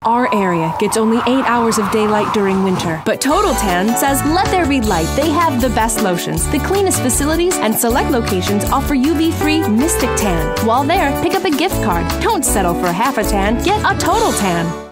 Our area gets only 8 hours of daylight during winter, but Total Tan says let there be light. They have the best lotions, the cleanest facilities, and select locations offer UV-free Mystic Tan. While there, pick up a gift card. Don't settle for half a tan. Get a Total Tan.